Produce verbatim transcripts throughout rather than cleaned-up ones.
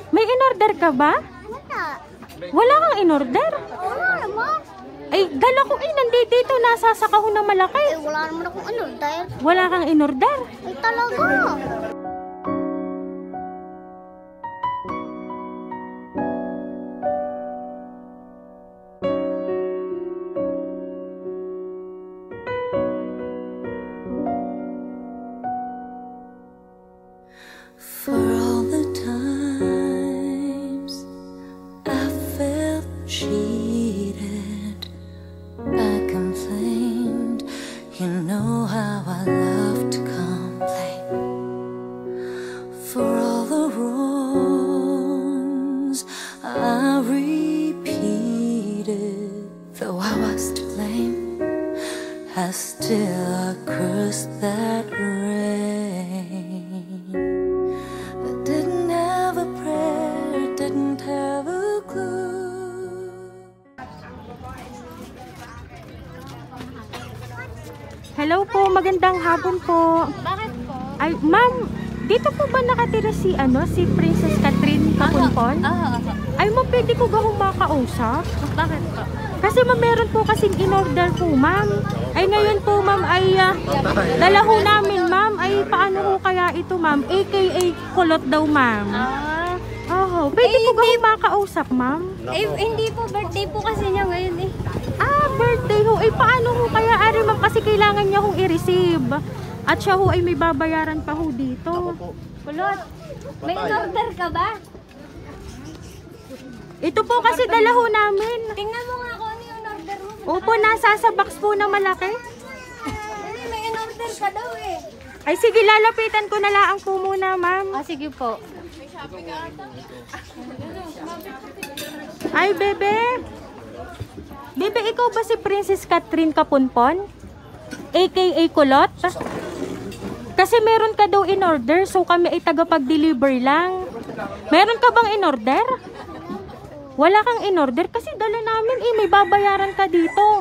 May in-order ka ba? Wala. Wala kang in-order? Wala naman. Ay, dala ko eh, nandito dito, nasasaka ko na malaki. Eh, wala naman akong in-order. Wala kang in-order? Ay, talaga. For all the times I felt cheated, I complained. You know how I love to complain. For all the wrongs I repeated, though I was to blame, I still cursed that rain. Didn't have a prayer, didn't have a clue. Hello po, magandang hapon po. Bakit po? Ay, ma'am, dito po ba nakatira si, ano, si Princess Catherine Kapunpon? Ah, Ay, ma'am, pwede ko ba kung makausap? bakit po? Kasi ma'am, meron po kasing in-order po, ma'am. Ay, ngayon po, ma'am, ay uh, dala ho namin, ma'am. Ay, paano ho kaya ito, ma'am? A K A kulot daw, ma'am. Ah, Oh, pwede Eh, po ba hindi- kung makausap, ma'am? eh, hindi po birthday po kasi niya ngayon eh. Ah, birthday ho. Eh, paano ho kaya, Ari, ma'am? Kasi kailangan niya hong i-receive. At siya ho ay may babayaran pa ho dito. Kulot, may in-order ka ba? Ito po kasi dala ho namin. Tingnan mo nga kung ano yung in-order mo. Opo, nasa sa box po na malaki. Dali, may in-order ka daw eh. Ay, sige, lalapitan ko na lang po muna, ma'am. Ah, sige po. Ay, bebe. Bebe, ikaw ba si Princess Catherine Kapunpon? A K A Kulot? Kasi meron ka daw in order, so kami ay tagapag-deliver lang. Meron ka bang in order? Wala kang in order kasi dala namin eh, may babayaran ka dito.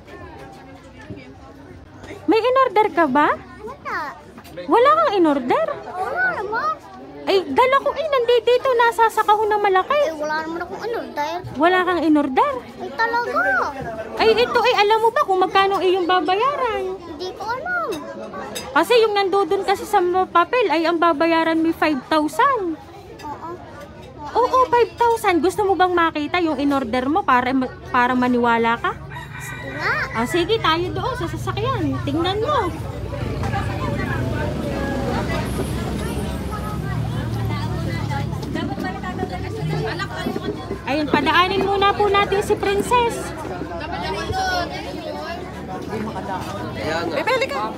May in order ka ba? Wala. Wala kang in order? Wala naman. Ay, dala ko eh, nandito dito, nasasaka ko na malaki. Eh, wala naman akong in-order. Wala kang in order? Ay, talaga. Ay, ito ay alam mo ba kung magkano iyong babayaran? Hindi ko alam. Kasi yung nandudun kasi sa papel ay ang babayaran mo five thousand. Oo. Oo, five thousand. Gusto mo bang makita yung in-order mo para para maniwala ka? Sige nga. Ah, sige, tayo doon sa sasakyan. Tingnan mo. Ayun, padaanin muna po natin si Princess. Bibili ka!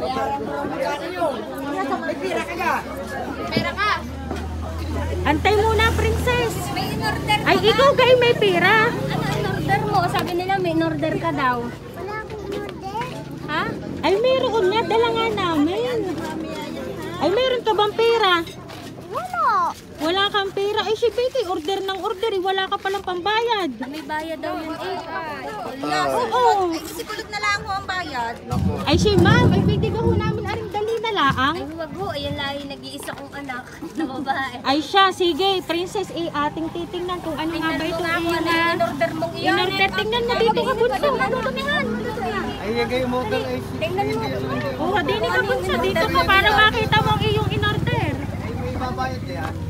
May pira ka ka! Pera ka. Antay muna, Princess. May in-order ka Ay, ba? ikaw gay may pira. Ano in-order mo? Sabi nila may in-order ka daw. Wala akong in-order. Ha? Ay, meron nga. Dala nga namin. Ay, meron ka bang pera? Wala. Wala kang pera. Ay, si Betty, order ng order. Eh. Wala ka palang pambayad. May bayad daw yun eh. Oo. Ay, si kulot na lang ho ang bayad. Ay, si ma'am. Ay, pwede ka ho namin aring dali na laang. Ay, huwag ho. Ayan lang yung nag-iisa kong anak na babae. Ay, siya. Sige, Princess, eh, ating titingnan kung ano nga ba Tingnan mo ito. nga kung ano Ina. yung in-order mong iyan. In-order. Tingnan mo dito ka, bunso. Madudumihan. Madudumihan. Ay, gagay mo ka ay Tingnan mo. Oo, dini ka, bunso. Dito ka para makita mo ang iyong in-order. may babayad ka yan.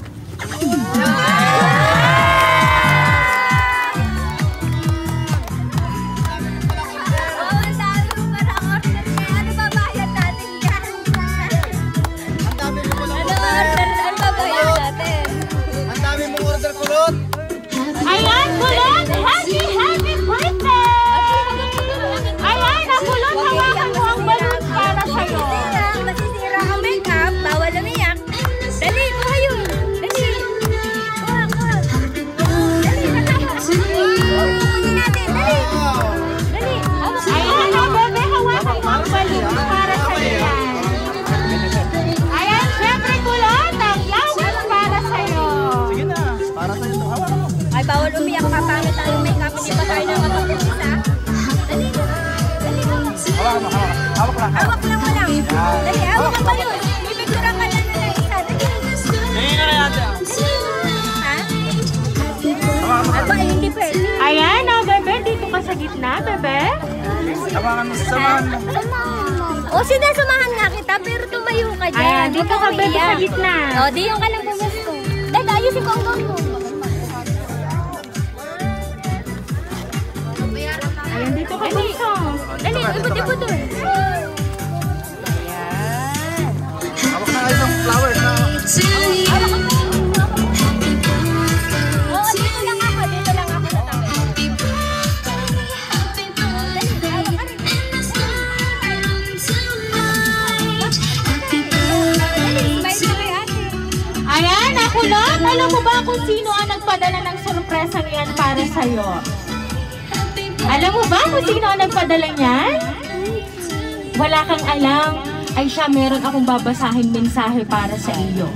Oh, ang dami mo pa na order niya. Ano ba bayad natin yan? Ang dami mo lang Ano order? Ano ba bayad natin? Ang dami mong order kulot. Ayan, kulot! Happy, happy birthday! Ayan, ang kulot, hawakan mo ang balloon para sa'yo. Masisira. Masisira ang makeup. Bawal umiyak. Dali, kuha yun. Dali. Kuha, kuha. Dali, natawa. Kunin natin. Dali. Dali. Ayan, ang bebe, hawakan mo ang balloon para sa'yo yan. Ayan, syempre kulot, ang flowers para sa'yo. Sige na. Para sa'yo ito. Hawakan mo. Ay, bawal umiyak. Papano tayo makeup. Hindi pa tayo nakapag-umpisa. Dali. Dali. Hawakan mo. Hawak. Hawak lang. Hawak lang mo lang. Dali, hawak ang balon. Bibigturan ka lang na ng isa. Dali. Tingin ka na natin. Ha? sa gitna, bebe? Samahan mo, samahan mo. O, sinasamahan nga kita, pero tumayo ka dyan. Ayan, dito ka, bebe, sa gitna. O, di yung ka lang pumusto. Dahil, ayusin ko ang gown mo. Ayan, dito ka, bunso. Dali, ibot-ibot doon. Hawak na kayo ng flowers na. Oo, dito lang ako, dito lang ako sa tabi. Ayan, nakulot. Alam mo ba kung sino ang nagpadala ng sorpresang yan para sa'yo? Alam mo ba kung sino ang nagpadala niyan? Wala kang alam. Ay siya, meron akong babasahin mensahe para sa iyo.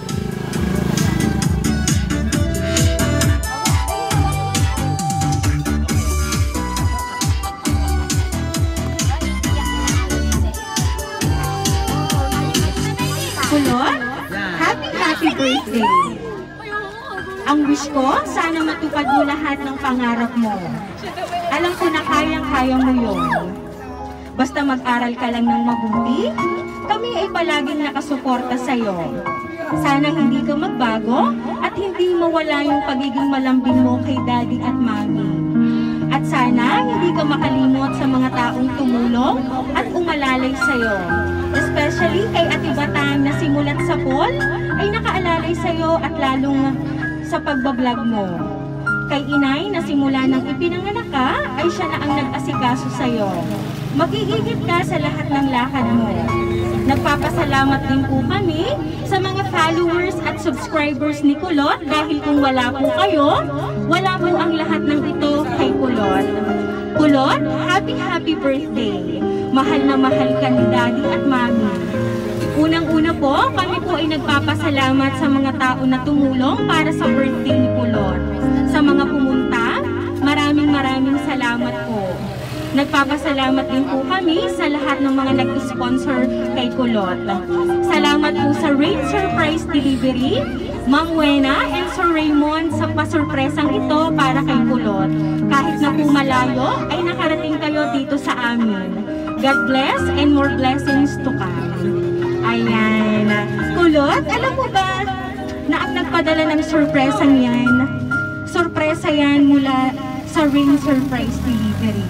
Kulot, happy happy birthday! Ang wish ko, sana matupad mo lahat ng pangarap mo. Alam ko na kayang-kaya mo yun. Basta mag-aral ka lang ng mabuti, kami ay palaging nakasuporta sa'yo. Sana hindi ka magbago at hindi mawala yung pagiging malambing mo kay daddy at mommy. At sana hindi ka makalimot sa mga taong tumulong at umalalay sa'yo. Especially kay Ate Batang na simulat sa pool ay nakaalalay sa'yo at lalong sa pagbablog mo. Kay Inay na simula nang ipinanganak ka ay siya na ang nag-asikaso sa'yo. Mag-iigit ka sa lahat ng lakad mo. Nagpapasalamat din po kami sa mga followers at subscribers ni Kulot dahil kung wala po kayo, wala po ang lahat ng ito kay Kulot. Kulot, happy happy birthday! Mahal na mahal ka ni Daddy at Mami. Unang-una po, kami po ay nagpapasalamat sa mga tao na tumulong para sa birthday ni Kulot. Sa mga pumunta, maraming maraming salamat po. Nagpapasalamat din po kami sa lahat ng mga nag-sponsor kay Kulot. Salamat po sa Rain Surprise Delivery, Mang Wena and Sir Raymond sa pasurpresang ito para kay Kulot. Kahit na po malayo, ay nakarating kayo dito sa amin. God bless and more blessings to come. Ayan. Kulot, alam mo ba na ang nagpadala ng surpresang yan, surpresa yan mula sa Rain Surprise Delivery.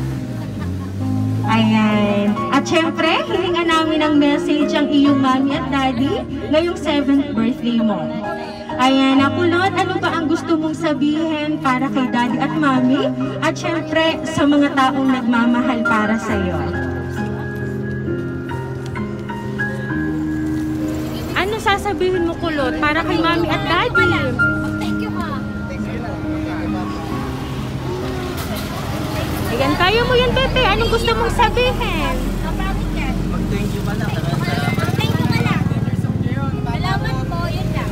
Ayan. At syempre, hilingan namin ng message ang iyong mommy at daddy ngayong seventh birthday mo. Ayan, Kulot, ano ba ang gusto mong sabihin para kay daddy at mommy? At syempre, sa mga taong nagmamahal para sa'yo. Ano sasabihin mo, Kulot, para kay mommy at daddy? Thank you, ma. Ayan, kaya mo yan, bebe. Anong gusto mong sabihin? Mag-thank you ka lang. Thank you ka lang. Salamat po, yun lang.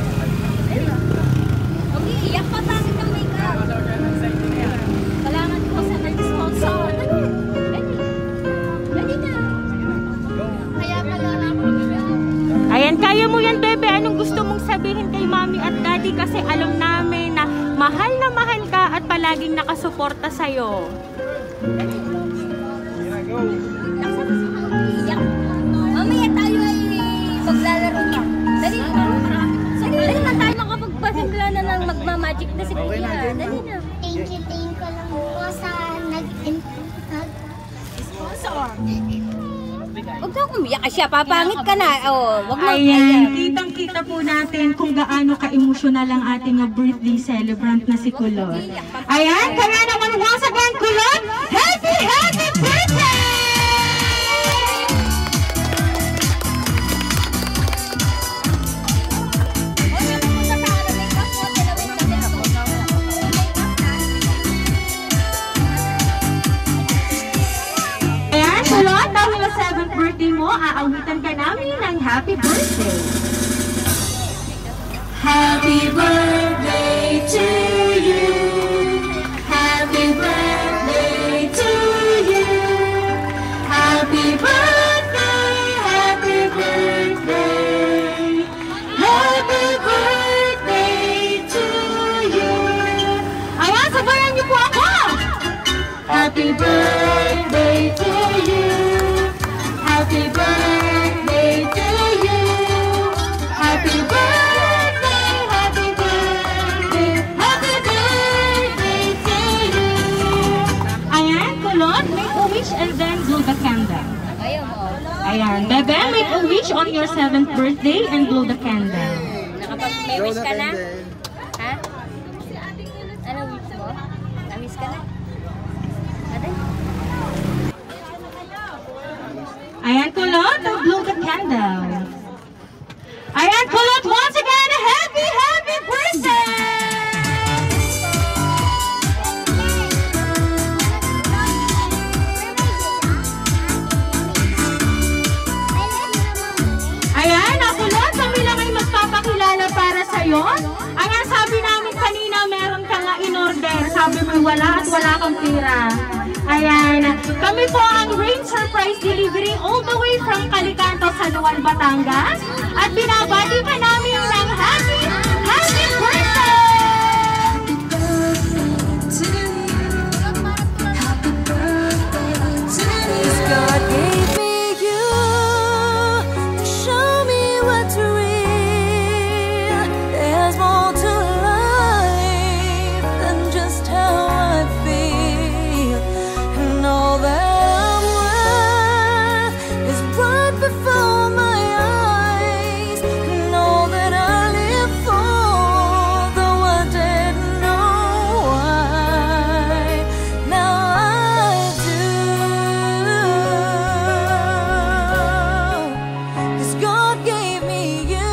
Umiiyak pa bakit ang makeup? Salamat po sa nag-sponsor. Dali. Dali na. Kaya pala ako. Ayan, kaya mo yan, bebe. Anong gusto mong sabihin kay mami at daddy? Kasi alam namin na mahal na mahal ka at palaging nakasuporta sa'yo. Iyak. Mamaya tayo ay maglalaro na. Dali na. Dali na tayo makapagpasimula na ng magmamagic na si Kuya. Dali na. Thank you, thank you lang po sa nag-sponsor. Huwag na kumiyak siya. Papangit ka na. Oh, wag mo. Ayan, kitang-kita po natin kung gaano ka-emosyonal ang ating birthday celebrant na si Kulot. Ayan, kaya naman once again, Kulot, happy, happy birthday! Ayan, Kulot, dahil na seventh birthday mo, aawitan ka namin ng happy birthday. Happy birthday to you. Happy birthday to you. Happy birthday, happy birthday. Happy birthday to you. Ayan, sabayan niyo po ako. Happy Happy birthday to you. Happy birthday to you. Happy birthday, happy birthday, happy birthday to you. Ayan, kulot, make a wish and then blow the candle. Ayaw mo. Ayan, bebe, make a wish on your seventh birthday and blow the candle. Nakapag-may wish ka na? Ha? Ano wish mo? Na-wish ka na? Ate? Ayan, kulot, now blow the candle. Ayan, kulot, once again, happy, happy birthday! Ayan, kulot, kami lang ay magpapakilala para sa'yo. Ayan, sabi namin kanina, meron ka nga in-order. Sabi mo, wala at wala kang pera. Ayan, kami po ang Rain Surprise Delivery all the way from Calicanto, San Juan, Batangas. At binabati ka namin ng happy, happy birthday! God gave me you to show me what's real. There's more to life than just how I feel. And all that I'm worth is right before my eyes. And all that I live for, though I didn't know why, now I do. 'Cause God gave me you.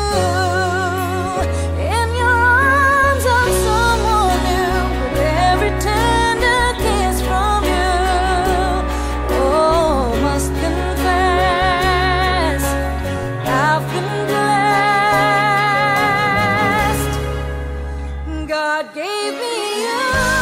In your arms I'm someone new, with every tender kiss from you. Oh, must confess, I've been blessed. God gave me you.